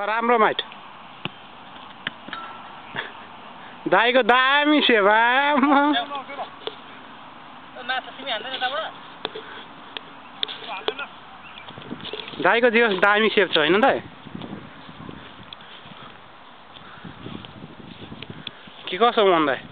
राम्रो माइट दाइको दामी सेवा दाइको जे दामी सेप छ होइन दाइ के कसो मन दाइ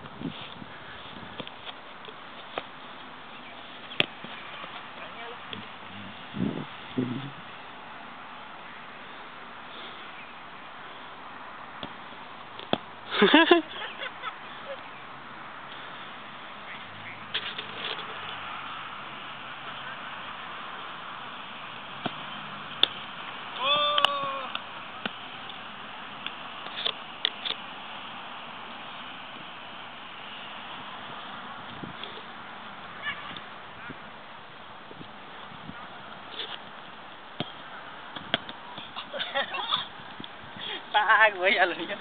Tag भइहाल्यो नि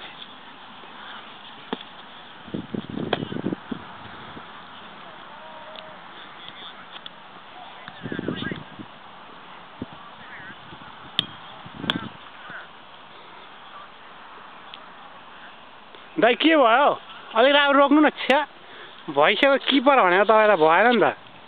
दाइ के भयो अलिक राम्रो रोक्नु न छ्या भइसक्यो किपर भनेर तपाईँलाई भएन नि त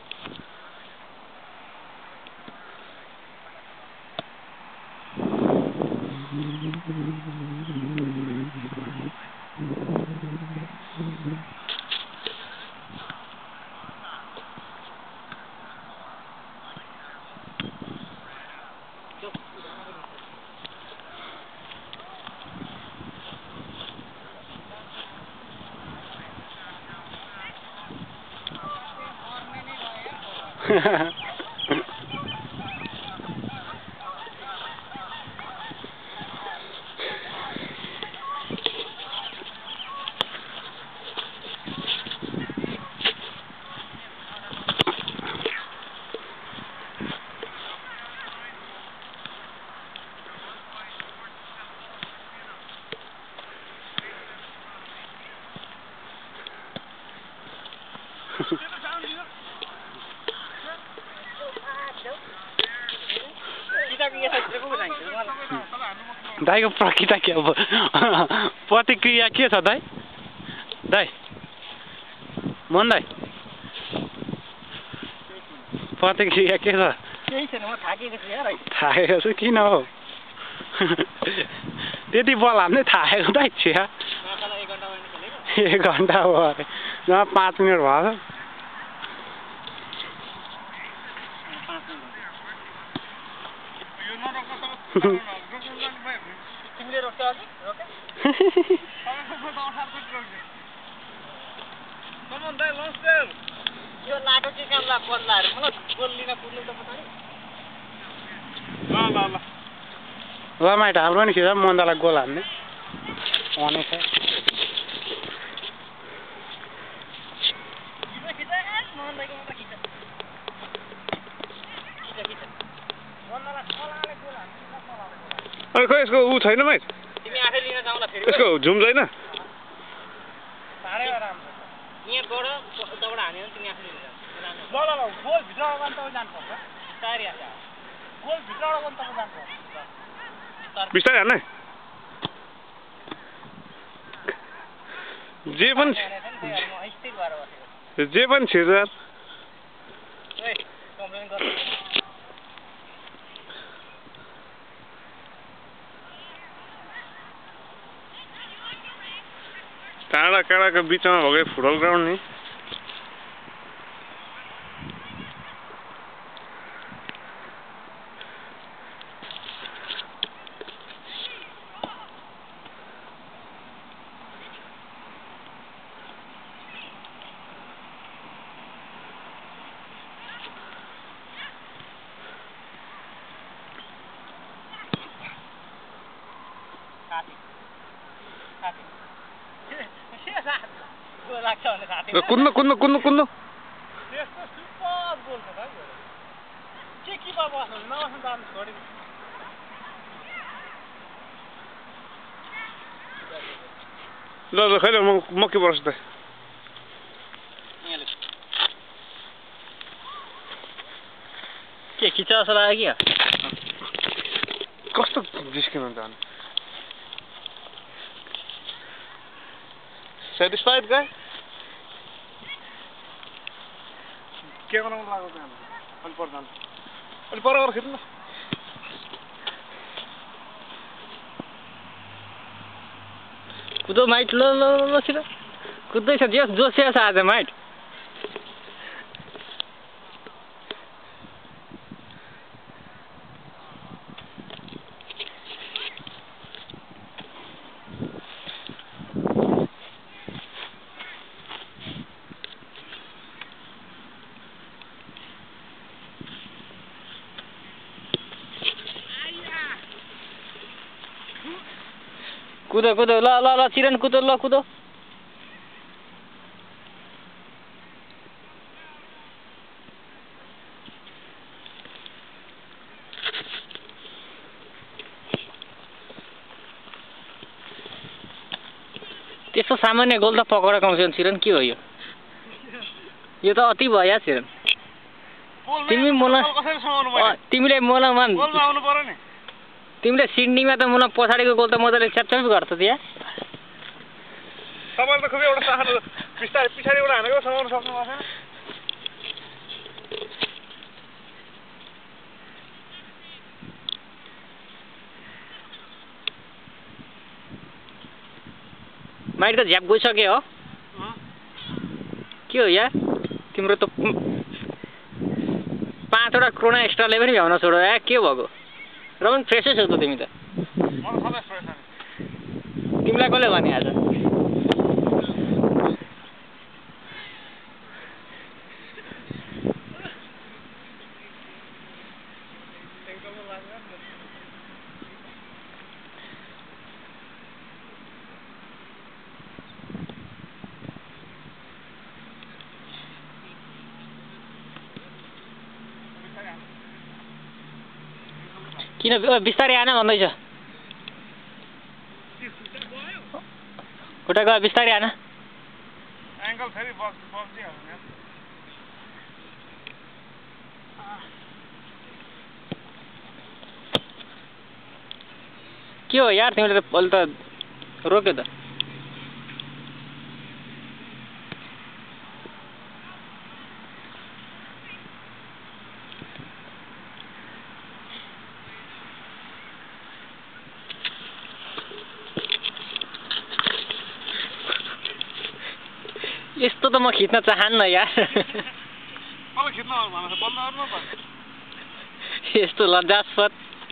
दाइको प्रतिक्रिया के अब प्रतिक्रिया के छ दाइ दाइ मन दाइ प्रतिक्रिया के छ केही छैन म थाकेको छु यार थाकेको छु किन हो त्यति बल हाल्नै थाकेको दाइ छ्या 1 घन्टा भयो अरे जम्मा 5 मिनट भयो तिमीले रोक्छौ अझै रोके यो लाटो के काम ला बल्लाहरु मलाई गोल लिन कुद्नु त पछाडी ल माइट हाम्रो नि खिच मन्दालाई गोल हान्ने भने छ अरे खै यसको उ छैन माइट तिमी आफै लिन जाउँला फेरि यसको झुम छैन सारै राम्रो यहाँ गड उताबाट हान्यो तिमी आफै लिन जाऊ ल गोल भित्रबाट पनि तपाईँ जानुपर्छ तारी हाल्छ गोल भित्रबाट पनि तपाईँ जानुपर्छ बिस्तारै हान्ने जे पनि छिर्छ टाढा काँडाको बिचमा भएको फुटबल ग्राउन्ड नि कुद्नु कुद्नु कुद्नु कुद्नु त्यस्तो सुपर गोल छ भाइ के किपर बस्नु नबस्नु जानु छोडेको ल ल खैले म के पर्छ त के खिचा जस्तो लाग्यो कि कस्तो जिस्किनु जानु सेटिस्फाइड गए के बनाउनु लाग्यो त्यहाँ अलि पर जानु अलि पर गएर खिच्नु कुदो माइट ल छिटो कुद्दैछ जोसिया छ आज माइट कुदो कुदो ल चिरन कुदो ल कुदो त्यस्तो सामान्य गोल त पकडेको आउँछ चिरन के हो यो त अति भयो यार चिरन तिमीले मलाई आउनु पर्यो नि तिमीले सिडनीमा त मलाई पछाडिको गोल त मजाले च्यापच्याप गर्छ त्यहाँ तपाईले त खुबै एउटा सानो बिस्तारै पछाडिबाट हानेको समाउन सक्नु भएको छैन माइट त झ्याप गइसक्यो हो के हो यार तिम्रो त 5 वटा क्रोना एक्स्ट्राले पनि भ्याउन छोडो या के भएको र पनि फ्रेसै छौ त तिमी त तिमीलाई कसले भने आज किन बिस्तारै आएन भन्दैछ खुट्टा गयो बिस्तारै आएन एंगल फेरि बग्दिहाल्छ के हो यार तिमीले त अहिले त रोक्यो त यस्तो त म खिच्न चाहन्न यार यस्तो लज्जास्पद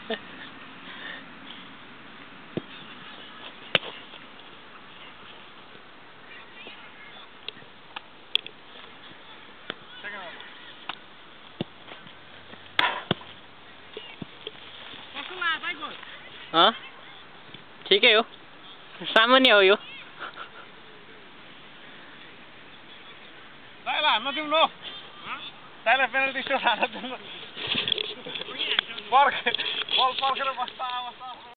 ठिकै हो सामान्य हो यो हान्न तिम्रो दाइलाई पेनल्टी स्टोर हान्न तिम्रो बल पर्खेर बस्दा